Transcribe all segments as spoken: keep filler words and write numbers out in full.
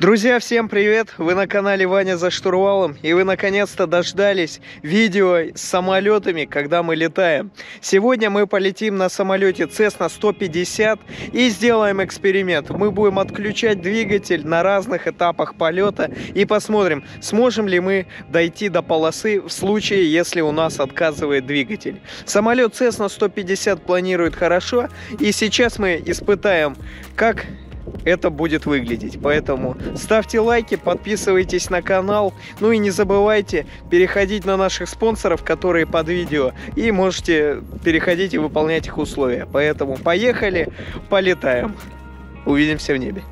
Друзья, всем привет! Вы на канале Ваня за штурвалом, и вы наконец-то дождались видео с самолетами, когда мы летаем. Сегодня мы полетим на самолете Cessna сто пятьдесят и сделаем эксперимент. Мы будем отключать двигатель на разных этапах полета и посмотрим, сможем ли мы дойти до полосы в случае, если у нас отказывает двигатель. Самолет Cessna сто пятьдесят планирует хорошо, и сейчас мы испытаем, как это будет выглядеть. Поэтому ставьте лайки, подписывайтесь на канал, ну и не забывайте переходить на наших спонсоров, которые под видео, и можете переходить и выполнять их условия. Поэтому поехали, полетаем. Увидимся в небе.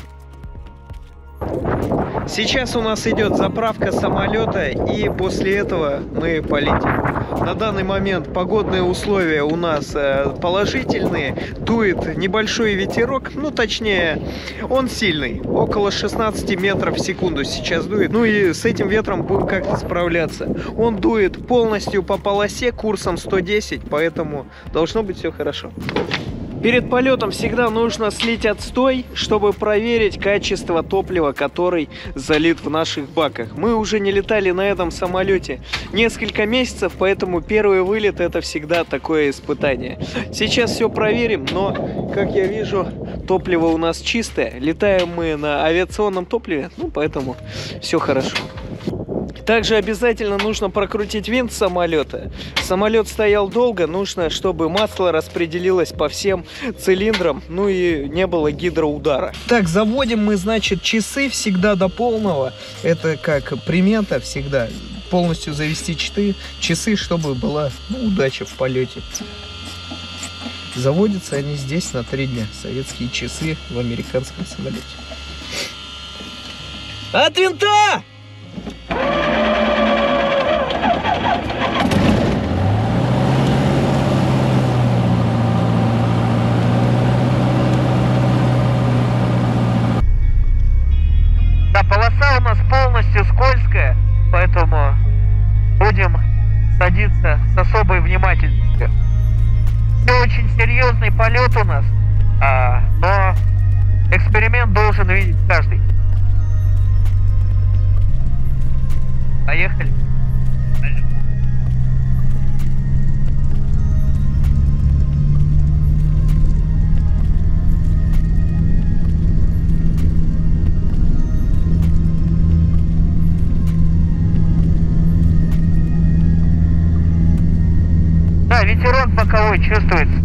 Сейчас у нас идет заправка самолета, и после этого мы полетим. На данный момент погодные условия у нас положительные, дует небольшой ветерок, ну точнее он сильный, около шестнадцати метров в секунду сейчас дует. Ну и с этим ветром будем как-то справляться. Он дует полностью по полосе курсом сто десять, поэтому должно быть все хорошо. Перед полетом всегда нужно слить отстой, чтобы проверить качество топлива, который залит в наших баках. Мы уже не летали на этом самолете несколько месяцев, поэтому первый вылет — это всегда такое испытание. Сейчас все проверим, но, как я вижу, топливо у нас чистое. Летаем мы на авиационном топливе, ну поэтому все хорошо. Также обязательно нужно прокрутить винт самолета. Самолет стоял долго, нужно, чтобы масло распределилось по всем цилиндрам, ну и не было гидроудара. Так, заводим мы, значит, часы всегда до полного. Это как примета всегда. Полностью завести часы, часы, чтобы была, ну, удача в полете. Заводятся они здесь на три дня. Советские часы в американском самолете. От винта! Да, полоса у нас полностью скользкая, поэтому будем садиться с особой внимательностью. Все очень серьезный полет у нас, а, но эксперимент должен видеть каждый. Поехали. Да, ветерок боковой чувствуется.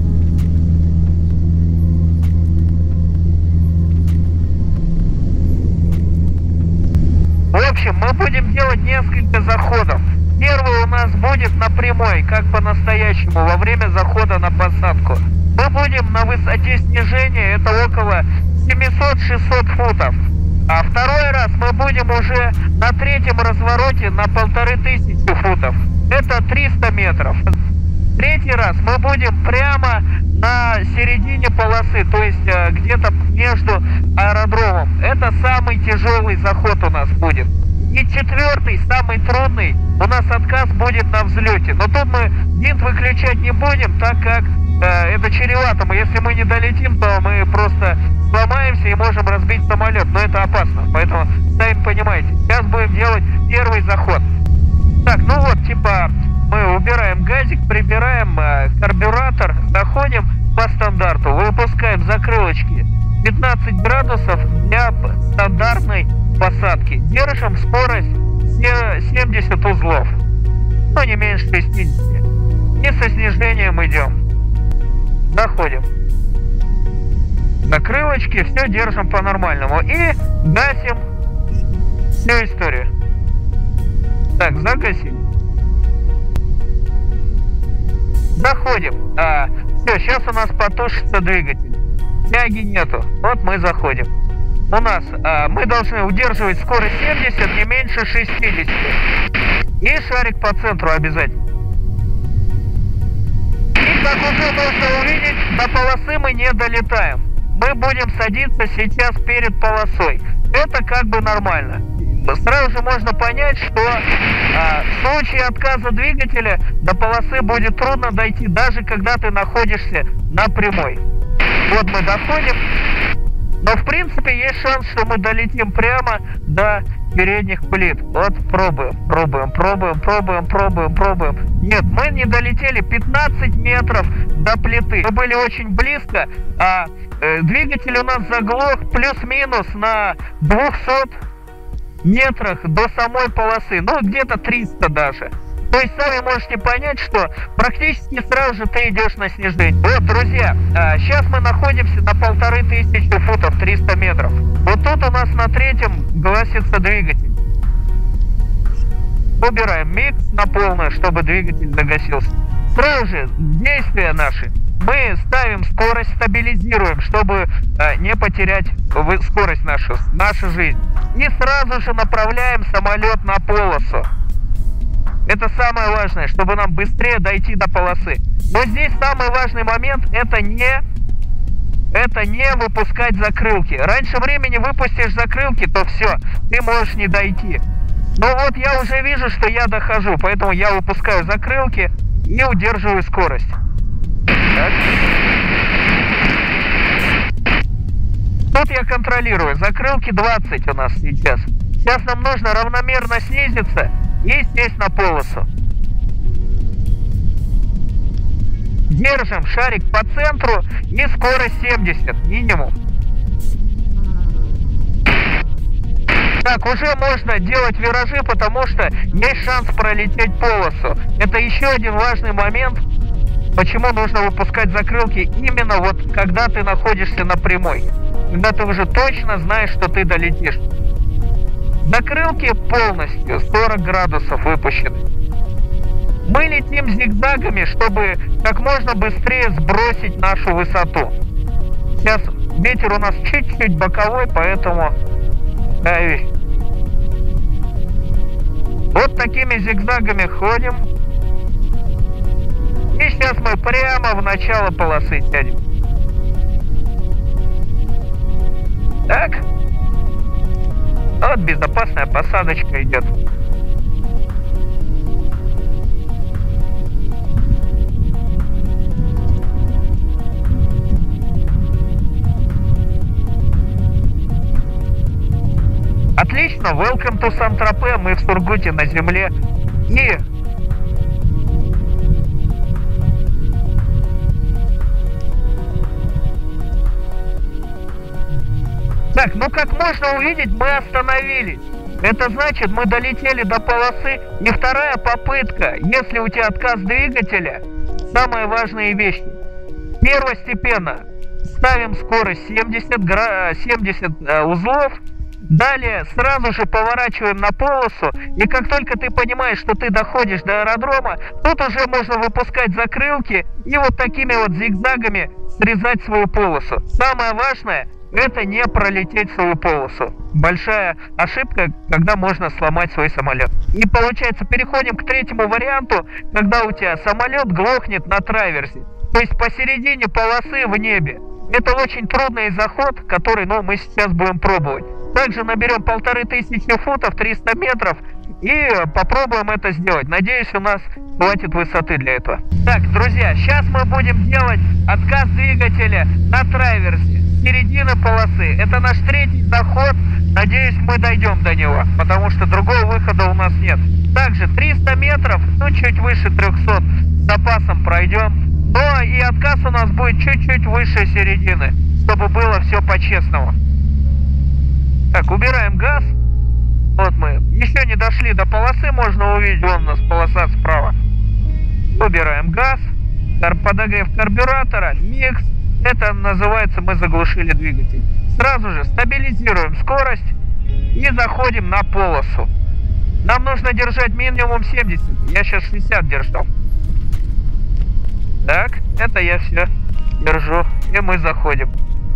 В общем, мы будем делать несколько заходов. Первый у нас будет на прямой, как по-настоящему, во время захода на посадку. Мы будем на высоте снижения, это около семисот-шестисот футов. А второй раз мы будем уже на третьем развороте на полторы тысячи футов. Это триста метров. Третий раз мы будем прямо на середине полосы, то есть э, где-то между аэродромом. Это самый тяжелый заход у нас будет. И четвертый, самый трудный, у нас отказ будет на взлете. Но тут мы винт выключать не будем, так как э, это чревато. Если мы не долетим, то мы просто сломаемся и можем разбить самолет. Но это опасно, поэтому сами понимаете. Сейчас будем делать первый заход. Так, ну вот, типа... Мы убираем газик, прибираем э, карбюратор, заходим по стандарту, выпускаем закрылочки пятнадцать градусов для стандартной посадки. Держим скорость семьдесят узлов, но не меньше шестидесяти. И со снижением идем. Заходим. Закрылочки, все держим по-нормальному. И гасим всю историю. Так, загасили. Заходим. А, все, сейчас у нас потушится двигатель. Тяги нету. Вот мы заходим. У нас а, мы должны удерживать скорость семьдесят, не меньше шестидесяти. И шарик по центру обязательно. И как уже можно увидеть, до полосы мы не долетаем. Мы будем садиться сейчас перед полосой. Это как бы нормально. Сразу же можно понять, что а, в случае отказа двигателя до полосы будет трудно дойти, даже когда ты находишься на прямой. Вот мы доходим. Но в принципе есть шанс, что мы долетим прямо до передних плит. Вот пробуем, пробуем, пробуем, пробуем, пробуем, пробуем. Нет, мы не долетели пятнадцать метров до плиты. Мы были очень близко, а э, двигатель у нас заглох плюс-минус на двухстах метрах до самой полосы. Ну, где-то триста даже. То есть сами можете понять, что практически сразу же ты идешь на снижение. Вот, друзья, а, сейчас мы находимся на полторы тысячи футов, триста метров. Вот тут у нас на третьем гасится двигатель. Убираем микс на полную, чтобы двигатель загасился. Сразу же действия наши. Мы ставим скорость, стабилизируем, чтобы а, не потерять скорость нашу, нашу жизнь. И сразу же направляем самолет на полосу. Это самое важное, чтобы нам быстрее дойти до полосы. Но здесь самый важный момент — это не, это не выпускать закрылки. Раньше времени выпустишь закрылки, то все, ты можешь не дойти. Но вот я уже вижу, что я дохожу, поэтому я выпускаю закрылки и удерживаю скорость. Так. Тут я контролирую. Закрылки двадцать у нас сейчас. Сейчас нам нужно равномерно снизиться и сесть на полосу. Держим шарик по центру и скорость семьдесят минимум. Так, уже можно делать виражи, потому что есть шанс пролететь полосу. Это еще один важный момент, почему нужно выпускать закрылки именно вот когда ты находишься на прямой. Когда ты уже точно знаешь, что ты долетишь. Закрылки полностью сорок градусов выпущены. Мы летим зигзагами, чтобы как можно быстрее сбросить нашу высоту. Сейчас ветер у нас чуть-чуть боковой, поэтому ай, вот такими зигзагами ходим. И сейчас мы прямо в начало полосы сядем. Так. Вот безопасная посадочка идет. Отлично, welcome to Сан-Тропе, мы в Сургуте на земле. И так, ну как можно увидеть, мы остановились. Это значит, мы долетели до полосы. И вторая попытка, если у тебя отказ двигателя, самые важные вещи. Первостепенно ставим скорость семьдесят, семьдесят э, узлов. Далее сразу же поворачиваем на полосу. И как только ты понимаешь, что ты доходишь до аэродрома, тут уже можно выпускать закрылки и вот такими вот зигзагами срезать свою полосу. Самое важное — это не пролететь свою полосу. Большая ошибка, когда можно сломать свой самолет. И получается, переходим к третьему варианту, когда у тебя самолет глохнет на траверсе. То есть посередине полосы в небе. Это очень трудный заход, который, ну, мы сейчас будем пробовать. Также наберем полторы тысячи футов, триста метров, и попробуем это сделать. Надеюсь, у нас хватит высоты для этого. Так, друзья, сейчас мы будем делать отказ двигателя на траверсе, середины полосы. Это наш третий заход. Надеюсь, мы дойдем до него, потому что другого выхода у нас нет. Также триста метров, ну, чуть выше трехсот, с запасом пройдем. Но и отказ у нас будет чуть-чуть выше середины, чтобы было все по-честному. Так, убираем газ. Вот мы еще не дошли до полосы, можно увидеть, вон у нас полоса справа. Убираем газ, подогрев карбюратора, микс. Это называется, мы заглушили двигатель. Сразу же стабилизируем скорость и заходим на полосу. Нам нужно держать минимум семьдесят. Я сейчас шестьдесят держал. Так, это я все держу. И мы заходим.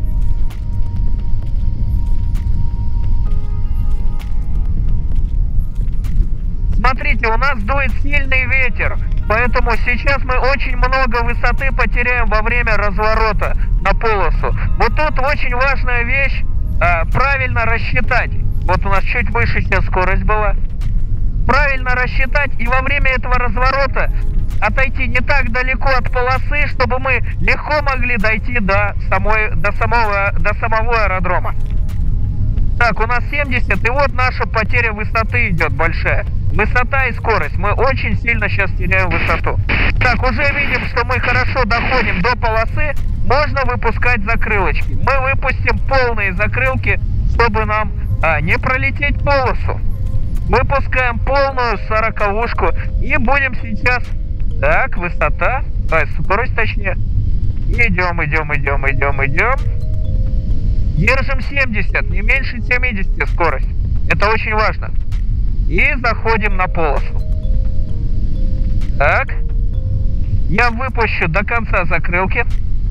Смотрите, у нас дует сильный ветер, поэтому сейчас мы очень много высоты потеряем во время разворота на полосу. Вот тут очень важная вещь, а, правильно рассчитать. Вот у нас чуть выше сейчас скорость была. Правильно рассчитать и во время этого разворота отойти не так далеко от полосы, чтобы мы легко могли дойти до, самой, до, самого, до самого аэродрома. Так, у нас семьдесят, и вот наша потеря высоты идет большая. Высота и скорость. Мы очень сильно сейчас теряем высоту. Так, уже видим, что мы хорошо доходим до полосы. Можно выпускать закрылочки. Мы выпустим полные закрылки, чтобы нам а, не пролететь полосу. Выпускаем полную сороковушку и будем сейчас... Так, высота, а, скорость точнее. Идем, идем, идем, идем, идем. Держим семьдесят, не меньше семидесяти скорость. Это очень важно. И заходим на полосу. Так. Я выпущу до конца закрылки.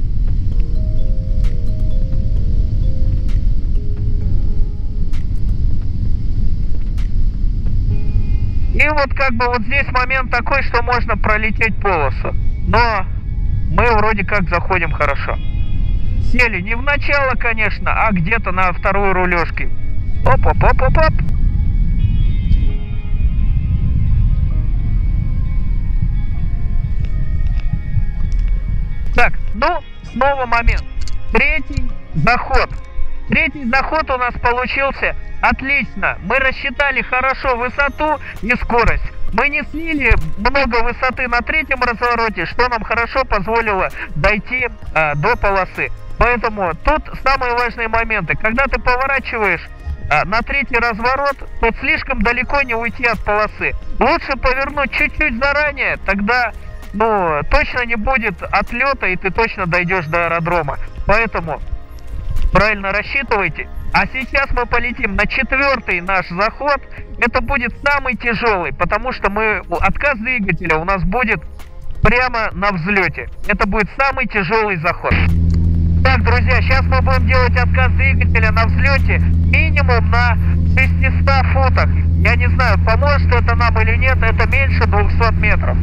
И вот как бы вот здесь момент такой, что можно пролететь полосу. Но мы вроде как заходим хорошо. Сели не в начало, конечно, а где-то на вторую рулежку. Оп-оп-оп-оп-оп. Так, ну, снова момент. Третий заход. Третий заход у нас получился отлично. Мы рассчитали хорошо высоту и скорость. Мы не слили много высоты на третьем развороте, что нам хорошо позволило дойти а, до полосы. Поэтому тут самые важные моменты. Когда ты поворачиваешь а, на третий разворот, то слишком далеко не уйти от полосы. Лучше повернуть чуть-чуть заранее, тогда ну, точно не будет отлета, и ты точно дойдешь до аэродрома. Поэтому правильно рассчитывайте. А сейчас мы полетим на четвертый наш заход. Это будет самый тяжелый, потому что мы отказ двигателя у нас будет прямо на взлете. Это будет самый тяжелый заход. Так, друзья, сейчас мы будем делать отказ двигателя на взлете минимум на шестистах футах. Я не знаю, поможет это нам или нет, это меньше двухсот метров.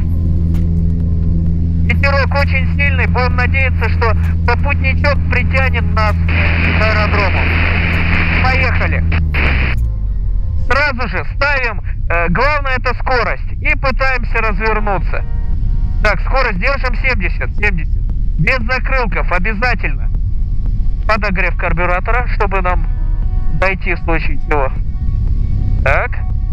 Ветерок очень сильный, будем надеяться, что попутничок притянет нас к аэродрому. Поехали. Сразу же ставим, э, главное это скорость, и пытаемся развернуться. Так, скорость держим семьдесят, семьдесят. Без закрылков обязательно. Подогрев карбюратора, чтобы нам дойти в случае чего. Так.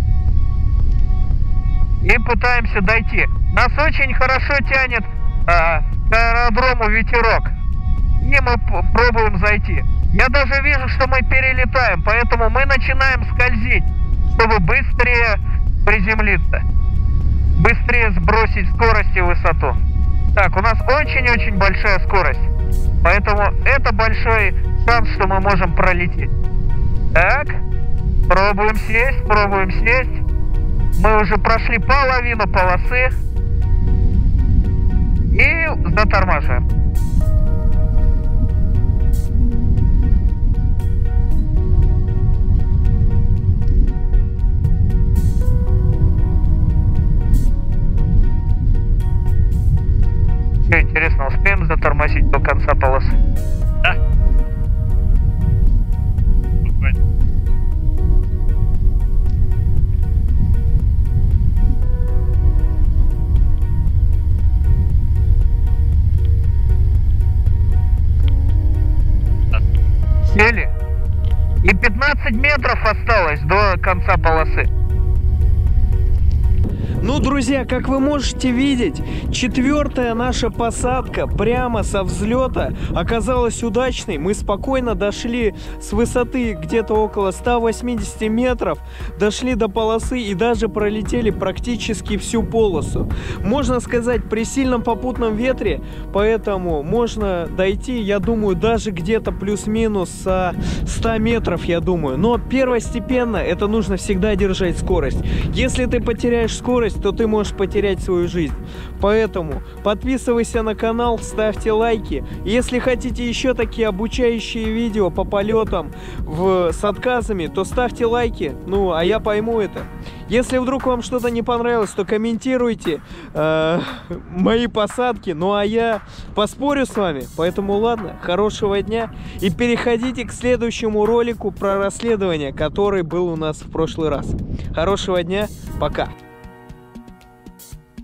И пытаемся дойти. Нас очень хорошо тянет а, к аэродрому ветерок. И мы пробуем зайти. Я даже вижу, что мы перелетаем, поэтому мы начинаем скользить, чтобы быстрее приземлиться. Быстрее сбросить скорость и высоту. Так, у нас очень-очень большая скорость. Поэтому это большой шанс, что мы можем пролететь. Так, пробуем сесть, пробуем сесть. Мы уже прошли половину полосы. И затормаживаем. Что, интересно, успеем затормозить до конца полосы? Да. Сели. И пятнадцать метров осталось до конца полосы. Ну, друзья, как вы можете видеть, четвертая наша посадка прямо со взлета оказалась удачной. Мы спокойно дошли с высоты где-то около ста восьмидесяти метров, дошли до полосы и даже пролетели практически всю полосу. Можно сказать, при сильном попутном ветре, поэтому можно дойти, я думаю, даже где-то плюс-минус ста метров, я думаю. Но первостепенно это нужно всегда держать скорость. Если ты потеряешь скорость, то ты можешь потерять свою жизнь. Поэтому подписывайся на канал, ставьте лайки. Если хотите еще такие обучающие видео по полетам в, с отказами, то ставьте лайки. Ну, а я пойму это. Если вдруг вам что-то не понравилось, то комментируйте э, мои посадки. Ну, а я поспорю с вами. Поэтому ладно, хорошего дня. И переходите к следующему ролику про расследование, который был у нас в прошлый раз. Хорошего дня, пока.